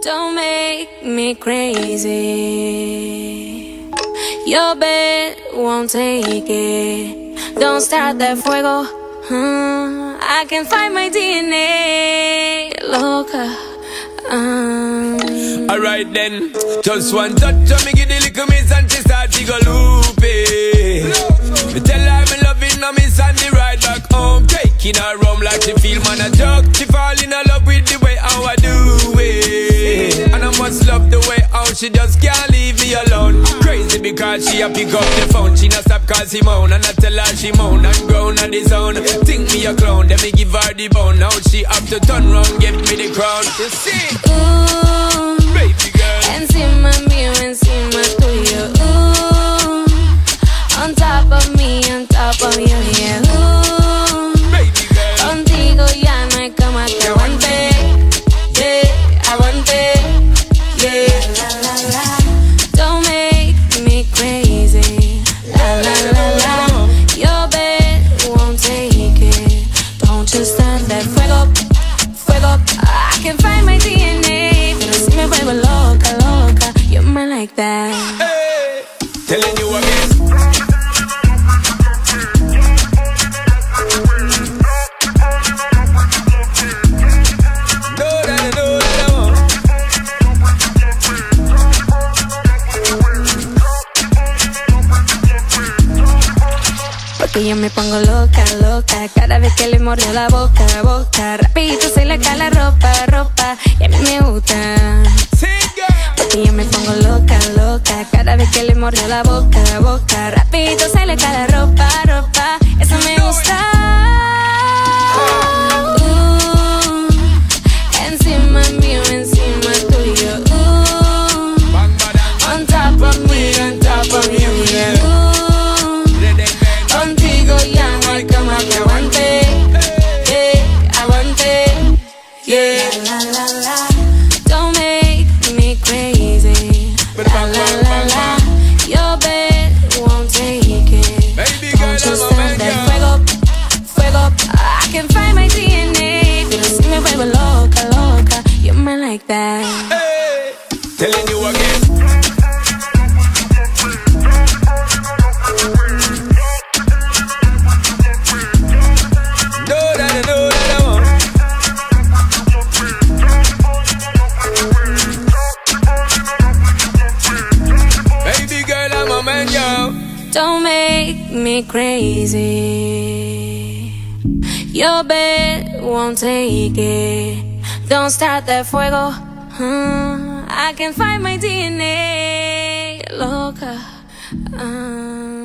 Don't make me crazy. Your bed won't take it. Don't start that fuego. I can find my DNA, loca. Alright then, just one touch of me, give the little miss and she start to go loopy. Me tell her me loving her miss and the ride back home, taking her rum like she feel man a joke. She fall in love with the way how I do it, and I must love the way how she just can't leave me alone. Crazy because she a pick up the phone, she not stop cause he moan, and I tell her she moan and groan on the zone. Think me a clown, then me give her the bone. Now she have to turn round, give me the crown. You see? Ooh, baby girl. Encima mío, encima tuyo. Ooh, on top of me, yeah. Ooh, Baby girl. Contigo ya no hay cama que aguante. Yeah, aguante. Yeah, la la la. Don't make me crazy. La la la la. Your bed won't take it. Don't just start that fuego, fuego. I can find my DNA, pero si me vuelvo loca, loca. You're mine like that. Hey, telling you again. Porque yo me pongo loca, loca. Cada vez que le mordió la boca, boca. Rapidito se le cae la ropa, ropa. Y a mí me gusta. Porque yo me pongo loca, loca. Cada vez que le mordió la boca, boca. Rapidito se le cae la ropa, ropa. Eso me gusta. Encima mío, encima tuyo. On top of me, yeah. Contigo ya no hay cama que aguante. Aguante. Yeah, la la la. Don't make me crazy. La la la la. Your bed won't take it. Baby Don't girl, just I'm a start man, that girl. fuego, fuego. I can find my DNA, pero si me vuelvo loca, loca. You're mine like that. Hey, telling you again. Baby girl, I'm a man, yo. Don't make me crazy. Your bed won't take it. Don't start that fuego. I can find my DNA, loca.